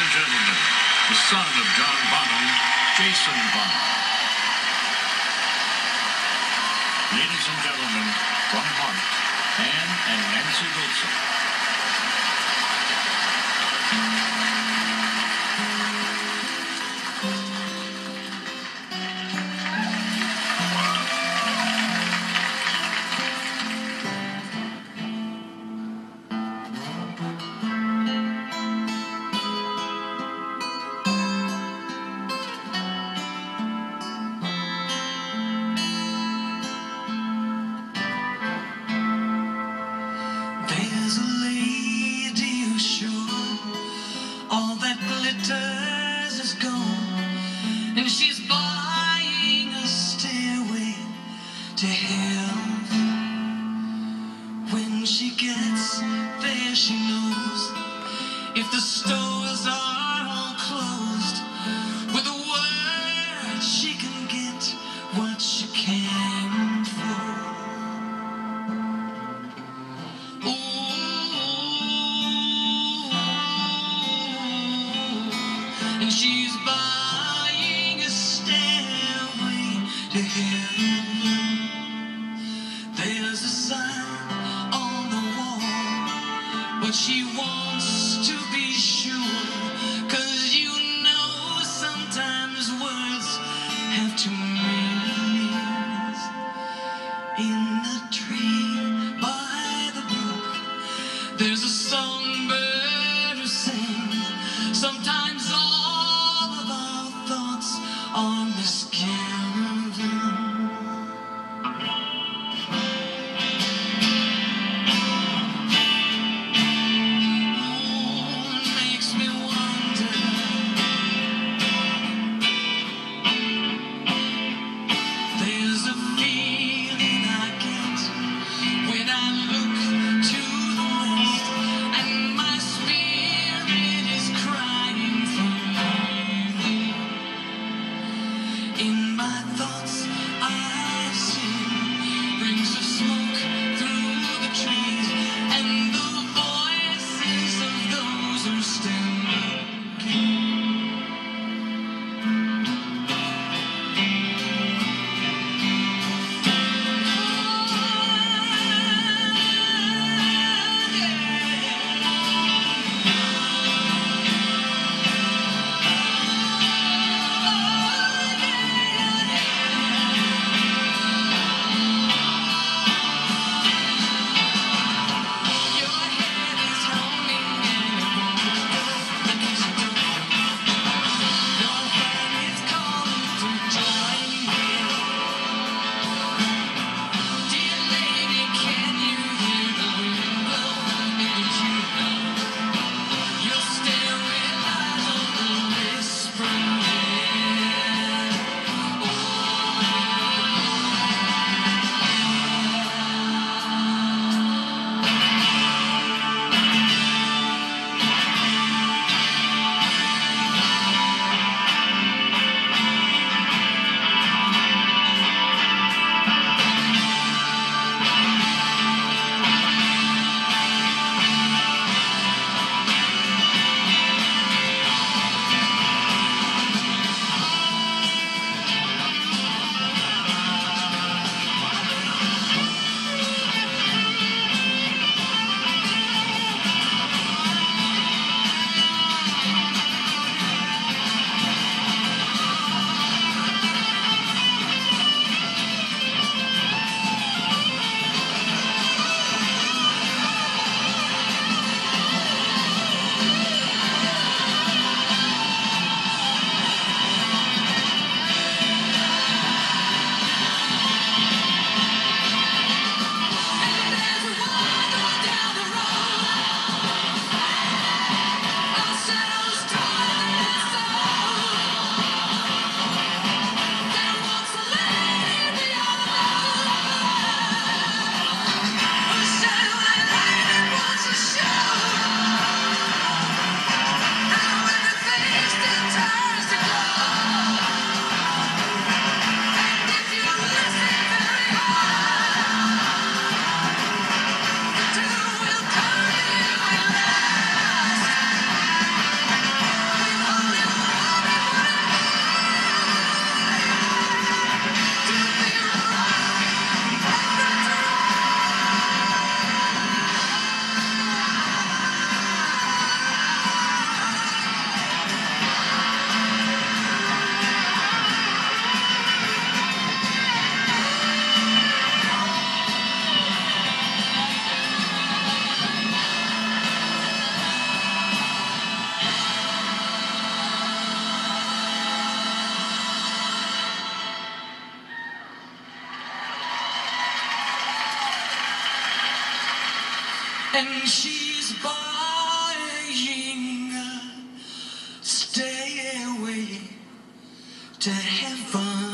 and gentlemen, the son of John Bonham, Jason Bonham. Ladies and gentlemen, from Heart, Ann and Nancy Wilson. There's a lady who's sure all that glitters is gone, and she's buying a stairway to heaven. When she gets there, she knows if the stores are all closed, with a word she can get what she came for. And she's buying a stairway to heaven. There's a sign on the wall, but she wants to be sure, 'cause you know sometimes words have two meanings. In the tree by the brook, there's a songbird who sings. Sometimes all of our thoughts are misgiven. Oh, it makes me wonder. There's a feeling I get when I look to the west, and and she's buying a stairway to heaven.